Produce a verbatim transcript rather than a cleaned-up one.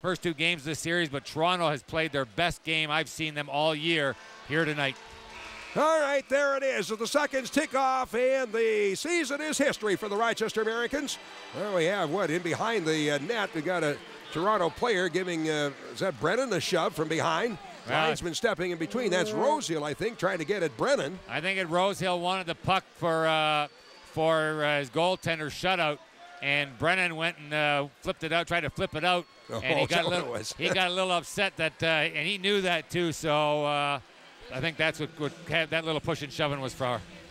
first two games of the series, but Toronto has played their best game I've seen them all year here tonight. All right, there it is. The seconds tick off, and the season is history for the Rochester Americans. Well, we have, what, in behind the uh, net, we got a Toronto player giving, uh, is that Brennan, a shove from behind? Well, linesman stepping in between. That's Rosehill, I think, trying to get at Brennan. I think it Rosehill wanted the puck for uh, for uh, his goaltender shutout, and Brennan went and uh, flipped it out, tried to flip it out, Oh, and he got, a what little, it was. he got a little upset that, uh, and he knew that too. So uh, I think that's what, what that little push and shoving was for.